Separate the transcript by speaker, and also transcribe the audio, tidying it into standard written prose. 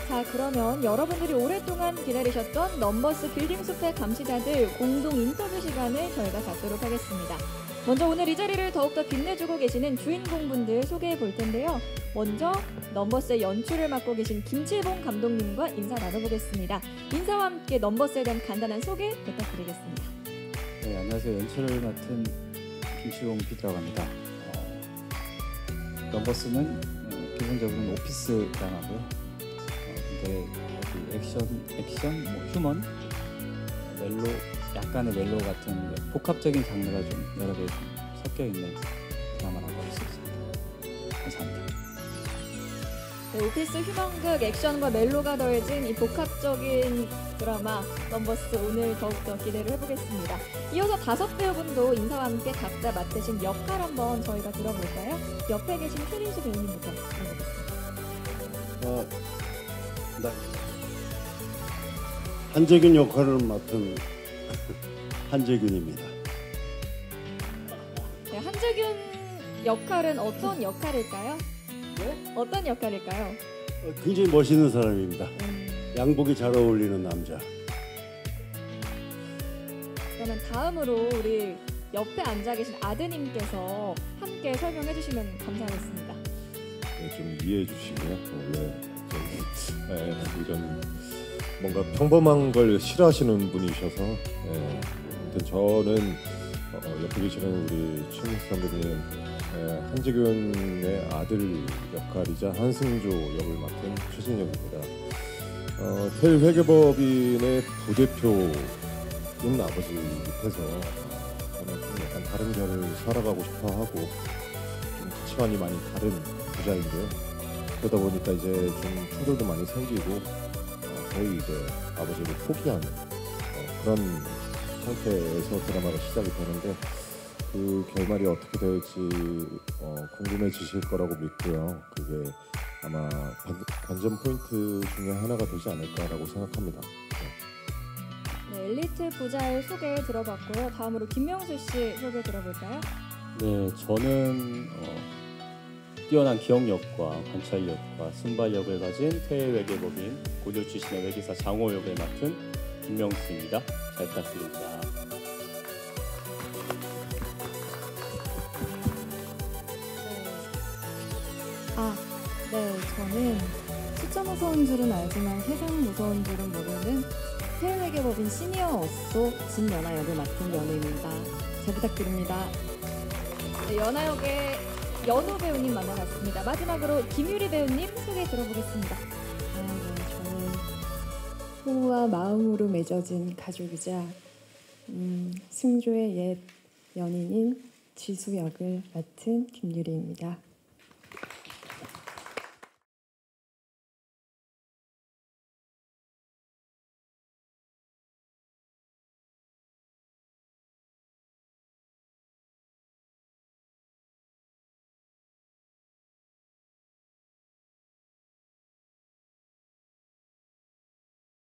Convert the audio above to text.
Speaker 1: 자, 그러면 여러분들이 오랫동안 기다리셨던 넘버스 빌딩숲의 감시자들 공동 인터뷰 시간을 저희가 갖도록 하겠습니다. 먼저 오늘 이 자리를 더욱더 빛내주고 계시는 주인공분들 소개해 볼 텐데요. 먼저 넘버스의 연출을 맡고 계신 김칠봉 감독님과 인사 나눠보겠습니다. 인사와 함께 넘버스에 대한 간단한 소개 부탁드리겠습니다.
Speaker 2: 네, 안녕하세요. 연출을 맡은 김칠봉 PD라고 합니다. 넘버스는 기본적으로는 오피스 드라마고요. 근데 액션, 휴먼, 멜로, 약간의 멜로 같은 복합적인 장르가 좀 여러 개 섞여 있는 드라마라고 할 수 있습니다. 감사합니다.
Speaker 1: 네, 오피스 휴먼극 액션과 멜로가 더해진 이 복합적인 드라마 넘버스, 오늘 더욱더 기대를 해보겠습니다. 이어서 5배우분도 인사와 함께 각자 맡으신 역할 한번 저희가 들어볼까요? 옆에 계신 최민수 배우님부터 들어보겠습니다.
Speaker 3: 네. 한재균 역할을 맡은 한재균입니다.
Speaker 1: 네, 한재균 역할은 어떤 역할일까요?
Speaker 3: 네?
Speaker 1: 어떤 역할일까요?
Speaker 3: 굉장히 멋있는 사람입니다. 양복이 잘 어울리는 남자.
Speaker 1: 그러면 다음으로 우리 옆에 앉아 계신 아드님께서 함께 설명해 주시면 감사하겠습니다.
Speaker 4: 네, 좀 이해해 주시고요. 원래 이런 뭔가 평범한 걸 싫어하시는 분이셔서 아무튼 저는 옆에 계시는 우리 최민수 선배님 한재균의 아들 역할이자 한승조 역을 맡은 최진혁입니다. 태일 회계법인의 부대표인 아버지 밑에서 저는 좀 약간 다른 결을 살아가고 싶어하고 좀 가치관이 많이 다른 부자인데요. 그러다 보니까 이제 좀 충돌도 많이 생기고 거의 이제 아버지를 포기하는 그런 상태에서 드라마가 시작이 되는데 그 결말이 어떻게 될지 궁금해지실 거라고 믿고요. 그게 아마 관전 포인트 중에 하나가 되지 않을까라고 생각합니다.
Speaker 1: 네, 엘리트 부자의 소개 들어봤고요. 다음으로 김명수 씨 소개 들어볼까요?
Speaker 2: 네, 저는 뛰어난 기억력과 관찰력과 순발력을 가진 태외회계법인 고졸 출신의 회계사 장호 역을 맡은 김명수입니다. 잘 부탁드립니다.
Speaker 5: 네, 저는 숫자 무서운 줄은 알지만 세상 무서운 줄은 모르는 태외회계법인 시니어 어쏘 진연아 역을 맡은 연우입니다. 잘 부탁드립니다.
Speaker 1: 네, 연하 역의 연호 배우님 만나봤습니다. 마지막으로 김유리 배우님 소개 들어보겠습니다.
Speaker 5: 네, 저는 호와 마음으로 맺어진 가족이자 승조의 옛 연인인 지수 역을 맡은 김유리입니다.